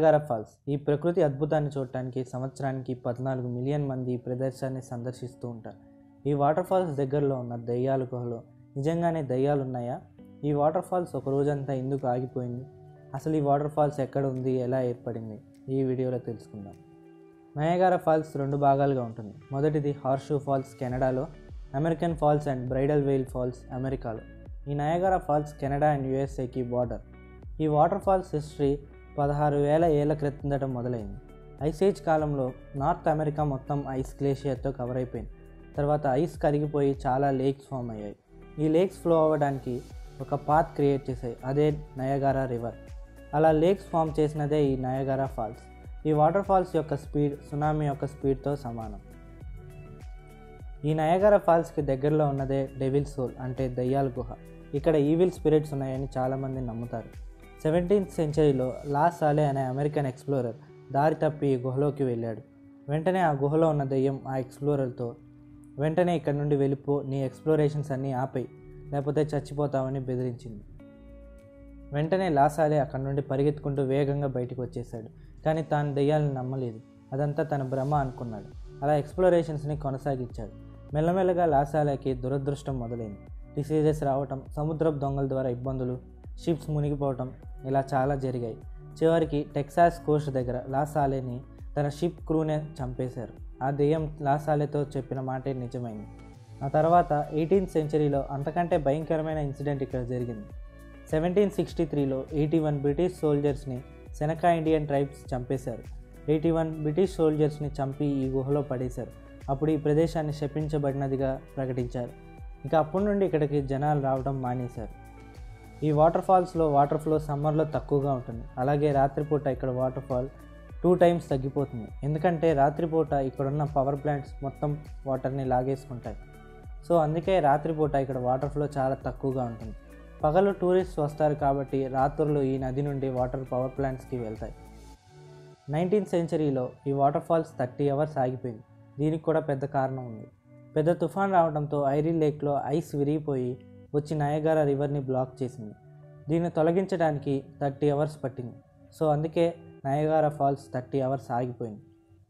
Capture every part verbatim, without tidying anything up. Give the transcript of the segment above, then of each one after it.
Niagara falls ఈ ప్రకృతి అద్భుతాన్ని చూడటానికి సంవత్సరానికి పద్నాలుగు మిలియన్ మంది ఈ ప్రదేశాన్ని సందర్శిస్తూ ఉంటారు. ఈ వాటర్ ఫాల్స్ దగ్గరలో ఉన్న దయ్యాల గుహలో నిజంగానే దయ్యాలు ఉన్నాయా? ఈ వాటర్ ఫాల్స్ ఒక రోజంతా ఎందుకు ఆగిపోయింది? అసలు ఈ వాటర్ ఫాల్స్ ఎక్కడ ఉంది, ఎలా ఏర్పడింది, ఈ వీడియోలో తెలుసుకుందాం. నయాగారా ఫాల్స్ రెండు భాగాలుగా ఉంటుంది. మొదటిది హార్షూ ఫాల్స్ కెనడాలో, American falls and bridal veil falls అమెరికాలో. ఈ నయాగారా ఫాల్స్ కెనడా అండ్ యుఎస్ఏకి బార్డర్. ఈ వాటర్ ఫాల్స్ హిస్టరీ పదహారు వేల ఏళ్ల క్రితందట మొదలైంది. ఐస్ ఏజ్ కాలంలో నార్త్ అమెరికా మొత్తం ఐస్ గ్లేషియర్తో కవర్ అయిపోయింది. తర్వాత ఐస్ కరిగిపోయి చాలా లేక్స్ ఫామ్ అయ్యాయి. ఈ లేక్స్ ఫ్లో అవ్వడానికి ఒక పాత్ క్రియేట్ చేశాయి, అదే నయాగారా రివర్. అలా లేక్స్ ఫామ్ చేసినదే ఈ నయాగారా ఫాల్స్. ఈ వాటర్ ఫాల్స్ యొక్క స్పీడ్ సునామీ యొక్క స్పీడ్తో సమానం. ఈ నయాగారా ఫాల్స్కి దగ్గరలో ఉన్నదే డెవిల్ సోల్ అంటే దయ్యాల గుహ. ఇక్కడ ఈవిల్ స్పిరిట్స్ ఉన్నాయని చాలామంది నమ్ముతారు. సెవెంటీన్త్ సెంచరీలో లా సాలే అనే అమెరికన్ ఎక్స్ప్లోరర్ దారి తప్పి ఈ గుహలోకి వెళ్ళాడు. వెంటనే ఆ గుహలో ఉన్న దయ్యం ఆ ఎక్స్ప్లోరర్తో, వెంటనే ఇక్కడ నుండి వెళ్ళిపో, నీ ఎక్స్ప్లోరేషన్స్ అన్నీ ఆపేయి, లేకపోతే చచ్చిపోతామని బెదిరించింది. వెంటనే లా సాలే అక్కడి నుండి పరిగెత్తుకుంటూ వేగంగా బయటకు వచ్చేశాడు. కానీ తాను దయ్యాలను నమ్మలేదు, అదంతా తన భ్రమ అనుకున్నాడు. అలా ఎక్స్ప్లోరేషన్స్ని కొనసాగించాడు. మెల్లమెల్లగా లా సాలేకి దురదృష్టం మొదలైంది. డిసీజెస్ రావటం, సముద్రపు దొంగల ద్వారా ఇబ్బందులు, షిప్స్ మునిగిపోవటం, ఇలా చాలా జరిగాయి. చివరికి టెక్సాస్ కోస్ట్ దగ్గర లా సాలేని తన షిప్ క్రూనే చంపేశారు. ఆ దెయ్యం లా సాలేతో చెప్పిన మాటే నిజమైంది. ఆ తర్వాత ఎయిటీన్త్ సెంచరీలో అంతకంటే భయంకరమైన ఇన్సిడెంట్ ఇక్కడ జరిగింది. సెవెంటీన్ సిక్స్టీ త్రీలో ఎయిటీ వన్ బ్రిటిష్ సోల్జర్స్ని సెనకా ఇండియన్ ట్రైబ్స్ చంపేశారు. ఎయిటీ వన్ బ్రిటిష్ సోల్జర్స్ని చంపి ఈ గుహలో పడేశారు. అప్పుడు ఈ ప్రదేశాన్ని శపించబడినదిగా ప్రకటించారు. ఇక అప్పటి నుండి ఇక్కడికి జనాలు రావడం మానేశారు. ఈ వాటర్ ఫాల్స్లో వాటర్ ఫ్లో సమ్మర్లో తక్కువగా ఉంటుంది. అలాగే రాత్రిపూట ఇక్కడ వాటర్ ఫాల్ టూ టైమ్స్ తగ్గిపోతుంది. ఎందుకంటే రాత్రిపూట ఇక్కడున్న పవర్ ప్లాంట్స్ మొత్తం వాటర్ని లాగేసుకుంటాయి. సో అందుకే రాత్రిపూట ఇక్కడ వాటర్ ఫ్లో చాలా తక్కువగా ఉంటుంది. పగలు టూరిస్ట్స్ వస్తారు కాబట్టి రాత్రులు ఈ నది నుండి వాటర్ పవర్ ప్లాంట్స్కి వెళ్తాయి. నైన్టీన్త్ సెంచరీలో ఈ వాటర్ ఫాల్స్ థర్టీ అవర్స్ ఆగిపోయింది. దీనికి కూడా పెద్ద కారణం ఉంది. పెద్ద తుఫాన్ రావడంతో ఐరీ లేక్లో ఐస్ విరిగిపోయి వచ్చి నయాగారా రివర్ని బ్లాక్ చేసింది. దీన్ని తొలగించడానికి థర్టీ అవర్స్ పట్టింది. సో అందుకే నయాగారా ఫాల్స్ థర్టీ అవర్స్ ఆగిపోయింది.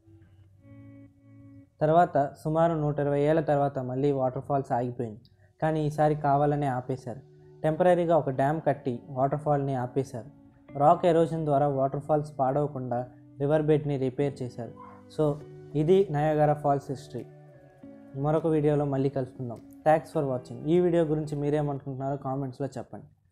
తర్వాత సుమారు నూట ఇరవై ఏళ్ళ తర్వాత మళ్ళీ వాటర్ ఫాల్స్ ఆగిపోయింది. కానీ ఈసారి కావాలనే ఆపేశారు. టెంపరీగా ఒక డ్యామ్ కట్టి వాటర్ ఫాల్ని ఆపేశారు. రాక్ ఎరోజన్ ద్వారా వాటర్ ఫాల్స్ పాడవకుండా రివర్ బెడ్ని రిపేర్ చేశారు. సో ఇది నయాగారా ఫాల్స్ హిస్టరీ. మరొక వీడియోలో మళ్ళీ కలుసుకుందాం. Thanks for watching. ఈ వీడియో గురించి మీరేమనుకుంటున్నారో కామెంట్స్లో చెప్పండి.